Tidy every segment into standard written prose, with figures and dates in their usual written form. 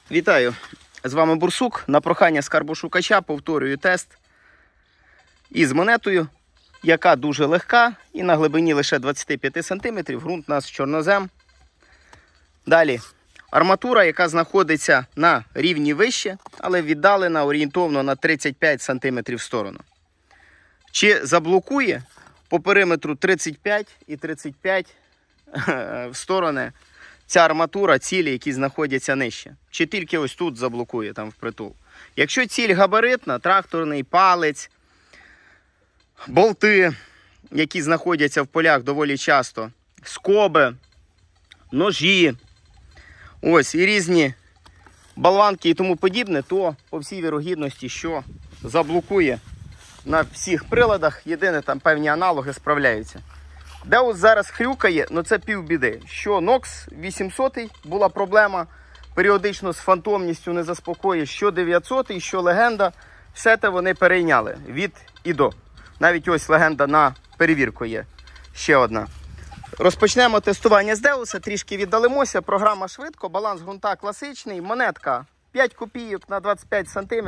Вітаю! З вами Бурсук. На прохання скарбошукача повторюю тест із монетою, яка дуже легка і на глибині лише 25 см. Ґрунт у нас чорнозем. Далі арматура, яка знаходиться на рівні вище, але віддалена орієнтовно на 35 см в сторону. Чи заблокує по периметру 35 і 35 в сторони ця арматура цілі, які знаходяться нижче? Чи тільки ось тут заблокує, там впритул? Якщо ціль габаритна, тракторний палець, болти, які знаходяться в полях доволі часто, скоби, ножі, ось і різні болванки і тому подібне, то по всій вірогідності, що заблокує на всіх приладах, єдине там певні аналоги справляються. Деус зараз хрюкає, але це півбіди. Що Nox 800 була проблема, періодично з фантомністю не заспокоює, що 900, що легенда, все те вони перейняли від і до. Навіть ось легенда на перевірку є, ще одна. Розпочнемо тестування з Деуса, трішки віддалимося, програма швидко, баланс ґрунта класичний, монетка 5 копійок на 25 см.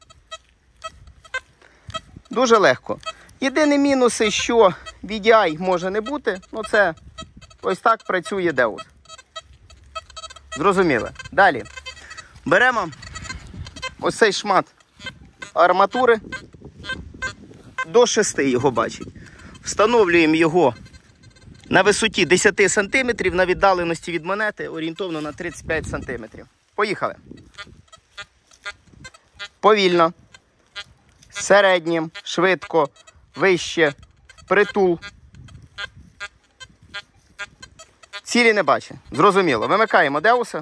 Дуже легко. Єдині мінуси, що VDI може не бути, ну це ось так працює Деус. Зрозуміло. Далі. Беремо ось цей шмат арматури, до 6 його бачить. Встановлюємо його на висоті 10 см, на віддаленості від монети орієнтовно на 35 см. Поїхали. Повільно, середнім, швидко, вище, впритул. Цілі не бачить. Зрозуміло. Вимикаємо Деуса.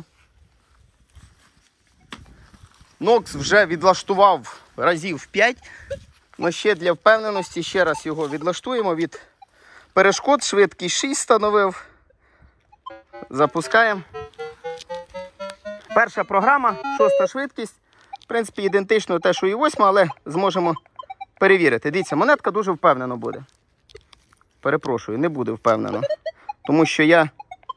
Nox вже відлаштував разів 5. Но ще для впевненості ще раз його відлаштуємо від перешкод. Швидкість 6 встановив. Запускаємо. Перша програма, 6 швидкість. В принципі, ідентично те, що і 8, але зможемо перевірити. Дивіться, монетка дуже впевнено буде. Перепрошую, не буде впевнено. Тому що я...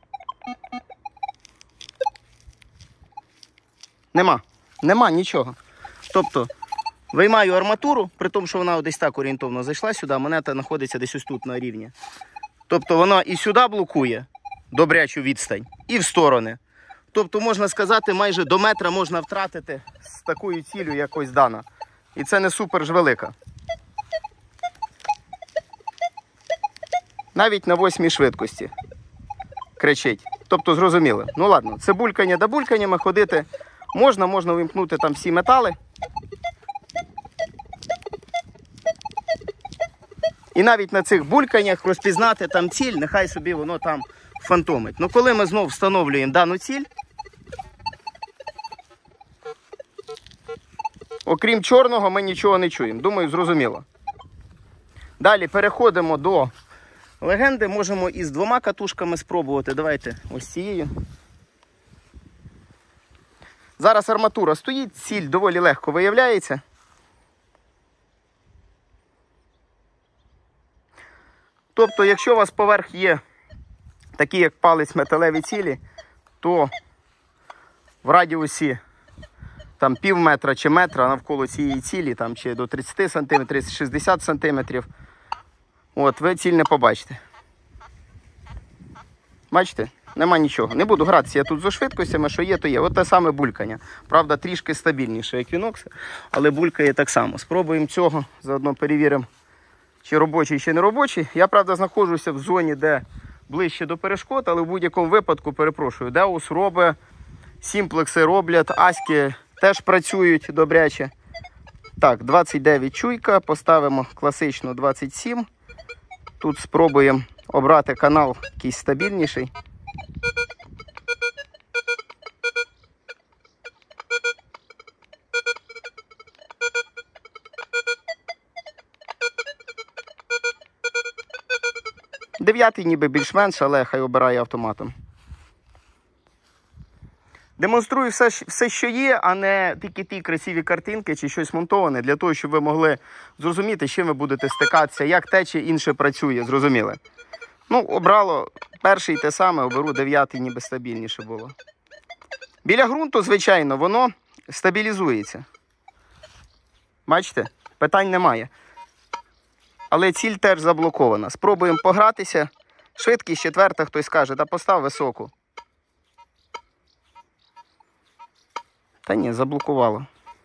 Нема нічого. Тобто, виймаю арматуру, при тому, що вона десь так орієнтовно зайшла сюди, а монета знаходиться десь ось тут на рівні. Тобто, вона і сюди блокує добрячу відстань, і в сторони. Тобто, можна сказати, майже до метра можна втратити з такою ціллю, як ось дана. І це не супер ж велика. Навіть на 8 швидкості кричить. Тобто, зрозуміло. Ну ладно, це булькання до бульканнями ходити можна вимкнути там всі метали. І навіть на цих бульканнях розпізнати там ціль, нехай собі воно там фантомить. Ну коли ми знову встановлюємо дану ціль, окрім чорного, ми нічого не чуємо. Думаю, зрозуміло. Далі переходимо до легенди. Можемо із 2 катушками спробувати. Давайте ось цією. Зараз арматура стоїть, ціль доволі легко виявляється. Тобто, якщо у вас поверх є такі, як палець, металеві цілі, то в радіусі там пів метра чи метра навколо цієї цілі, там чи до 30 см, 60 см, от, ви ціль не побачите. Бачите? Нема нічого. Не буду гратися я тут зі швидкостями, що є, то є. От те саме булькання. Правда, трішки стабільніше, як Nox, але булькає так само. Спробуємо цього, заодно перевіримо, чи робочий, чи не робочий. Я, правда, знаходжуся в зоні, де ближче до перешкод, але в будь-якому випадку, перепрошую, Деус робить, сімплекси роблять, аськи теж працюють добряче. Так, 29 чуйка, поставимо класичну 27. Тут спробуємо обрати канал якийсь стабільніший. Дев'ятий ніби більш-менш, але хай обирає автоматом. Демонструю все, що є, а не тільки ті красиві картинки чи щось монтоване, для того, щоб ви могли зрозуміти, з чим ви будете стикатися, як те чи інше працює, зрозуміли. Ну, обрало перший те саме, оберу 9-й, ніби стабільніше було. Біля ґрунту, звичайно, воно стабілізується. Бачите? Питань немає. Але ціль теж заблокована. Спробуємо погратися. Швидкість 4, хтось скаже, та постав високу. Та ні, заблокувало.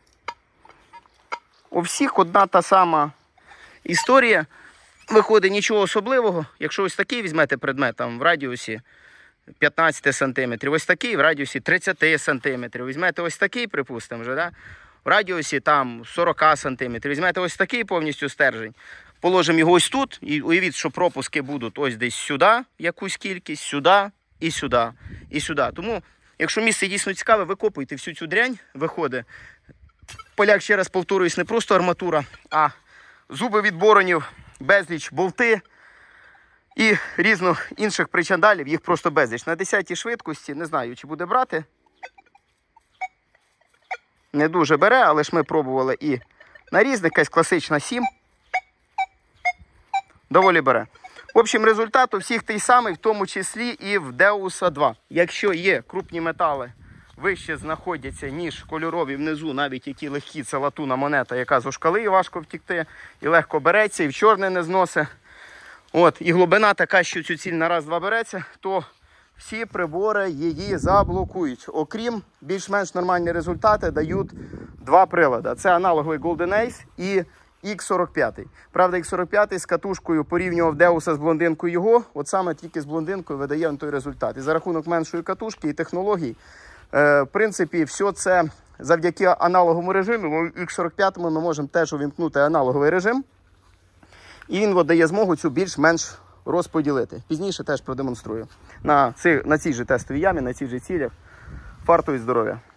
У всіх одна та сама історія. Виходить, нічого особливого. Якщо ось такий візьмете предмет там, в радіусі 15 см, ось такий в радіусі 30 см. Візьмете ось такий, припустимо, вже, да? В радіусі там 40 см. Візьмете ось такий повністю стержень. Положимо його ось тут і уявіть, що пропуски будуть ось десь сюди, якусь кількість, сюди і сюди, і сюди. Тому, якщо місце дійсно цікаве, викопуйте всю цю дрянь, виходить. Поляк, ще раз повторююсь, не просто арматура, а зуби від боронів, безліч, болти і різних інших причандалів, їх просто безліч. На 10-й швидкості, не знаю, чи буде брати. Не дуже бере, але ж ми пробували і на різних, якась класична 7. Доволі бере. В общем, результат у всіх той самий, в тому числі і в Деуса 2. Якщо є крупні метали, вище знаходяться, ніж кольорові внизу, навіть які легкі, це латунна монета, яка з шкали важко втікти, і легко береться, і в чорне не зносить. От, і глибина така, що цю ціль на раз-два береться, то всі прибори її заблокують. Окрім більш-менш нормальні результати дають два прилади. Це аналоговий Golden Ace і X45. Правда, X45 з катушкою порівнював Деуса з блондинкою його, от саме тільки з блондинкою видає той результат. І за рахунок меншої катушки і технологій, в принципі, все це завдяки аналоговому режиму. У X45 ми можемо теж увімкнути аналоговий режим. І він дає змогу цю більш-менш розподілити. Пізніше теж продемонструю. На цій же тестовій ямі, на цій же цілях. Фарту і здоров'я.